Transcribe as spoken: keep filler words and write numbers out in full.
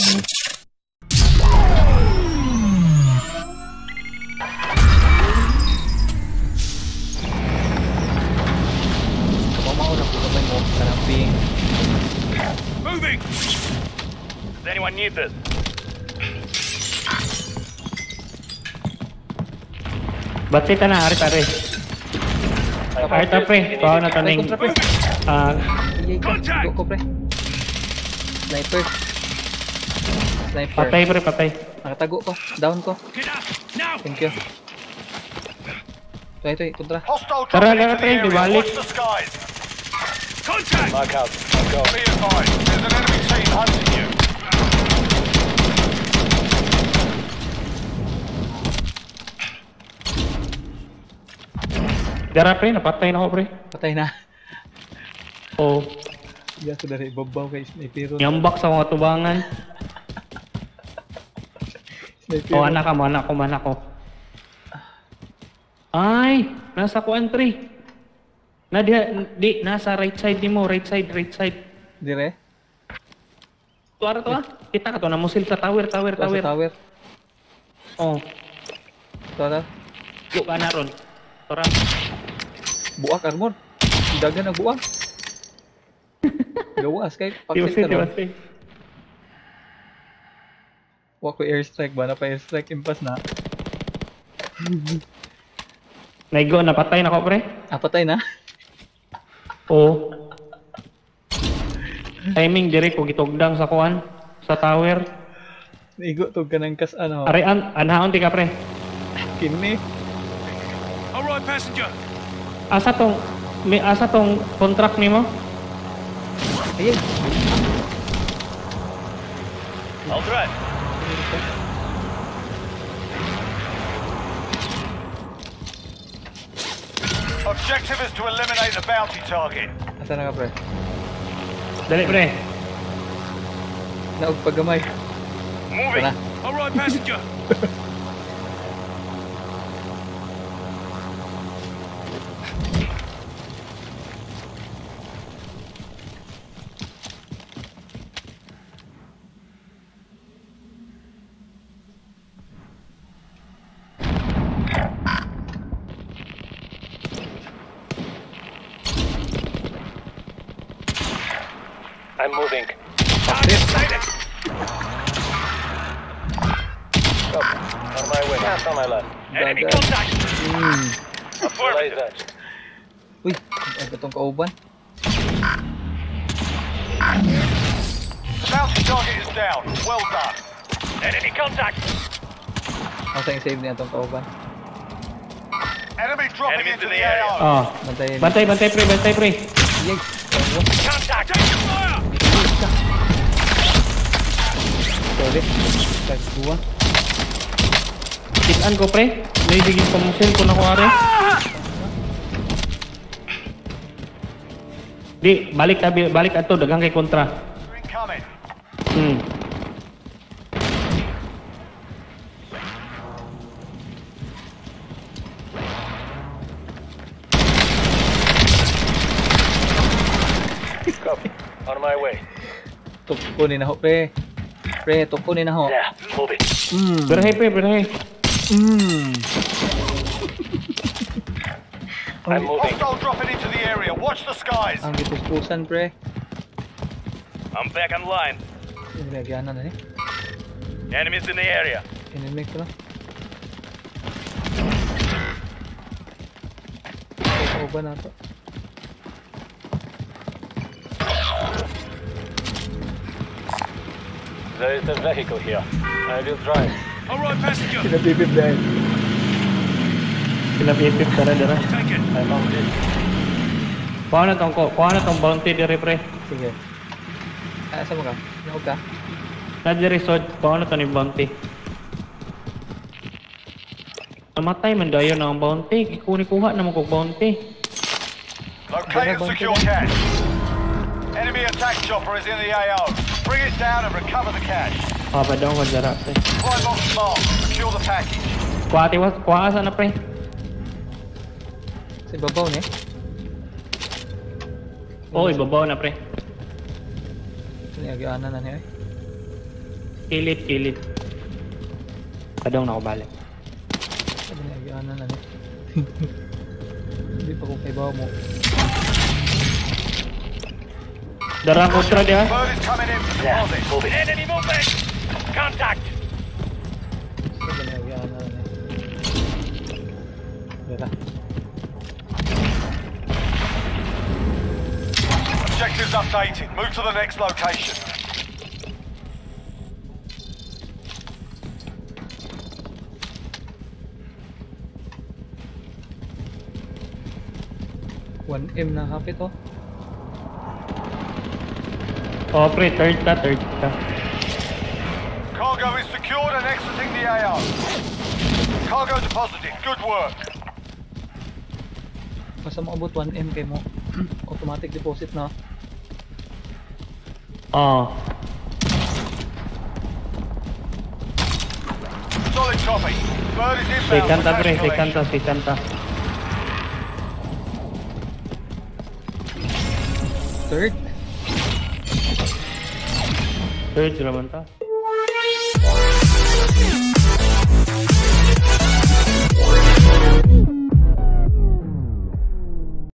Moving! Does anyone need this? Ba't na, arit ari. Arit na pre, baka na taning. Ah, Go ko pre. Sniper. Sniper. Patay pre, patay. Nakatago ko, down ko. Thank you. Ito, ito, kontra. Tara, tara pre, dibalik. Contact! BatKagz, go. Be advised, there's an enemy team hunting you. Tara pre, napatay na ako pre. Patay na. Oo. Hindi ako dari babaw kay sniper. Yambak sa mga tubangan. Oh, anak ka mo, anak ko, anak ko. Ay, nasa kuan pre. Na di, di, nasa right side ni mo, right side, right side. Dire? Tuwara to ah. Kita ka to, namusil sa tower, tower, tower. Sa tower. Oh. Tuwara. Go ka na ron. Tuwara. Buak armor. Dagan ang buak. Gawas kay Tiwas paksit ka tiwas ron. Wa ko airstrike ba? Na pa airstrike impas na. Naigo, napatay na ko pre. Ah, patay na? Oo. Timing dire ko gitugdang sa kuan sa tower. Naigo to ka ng kas ano. Are an anhaon ti ka pre. Kini. Alright, passenger. Asa tong may asa tong contract nimo? Ayun. I'll drive. Objective is to eliminate the bounty target. Asa na ka pre? Dali pre. Naog pagamay. Moving. Tara. Alright, passenger. I'm moving. Target sighted. Stop. On my way. Hands on my left. Enemy Dagat. contact. Hmm. Affirmative. Uy, ano itong kauban? The bounty target is down. Well done. Enemy contact. Ang sa'yo save niya itong kauban. Enemy dropping Enemy into the A O. Oh. Bantayin. Bantay, bantay pre, bantay pre. Yay! Contact. Taking fire. Sorry. Kagbuwa. Kitaan ko pre. Naidigin ko musil ko na ko are. Di, balik tabi, balik ato dagang kay kontra. Incoming. Hmm. Copy. On my way. Tukunin na ho, pre. Pre, tukunin na ho. Yeah, move it. Hmm. Berahe pre, berahe. Hmm. I'm moving. Hostile dropping into the area. Watch the skies. Ang gipuspusan, pre. I'm back online. Nilagyanan na eh. Enemies in the area. Inimik ko na. Ay, kauban na to. There is a vehicle here. I will drive. All right, passenger. Pinapipip dahil. Pinapipip tara dara. Take it. I found it. Kuha na tong ko, kuha na tong bounty dire pre. Sige. Ah, saan mo ka? Naog ka? Na dire sod, kuha na to ni bounty. Namatay man dayo na ang bounty. Ikuni-kuha na mo kog bounty. Locate and secure cash. Enemy attack chopper is in the A O. Bring it down and recover the cash. Ah, pa daw ko dara pre. Supply box marked. Secure the package. Kuha tiwas, kuha asa na pre. Sa ibabaw ni? Oh, ibabaw na pre. Nilagyanan na niya eh. Kilit, kilit. Kadong na ako balik. Sabi na, agian na lang eh. Hindi pa ko kay bawa mo. Darang kontra dia. Bird is coming in for deposit. Enemy movement! Contact! Sabi na, agian na lang eh. Dara. Objectives updated. Move to the next location. one M na hapit oh. Oh, pre, third ta, third ta. Cargo is secured and exiting the A O. Cargo deposited. Good work. Basta maabot one M kay mo. Automatic deposit na. Oh. Solid copy. Bird is inbound. Second ta, for pre, cash second ta, collection. second ta. Third? Third, sila man ta.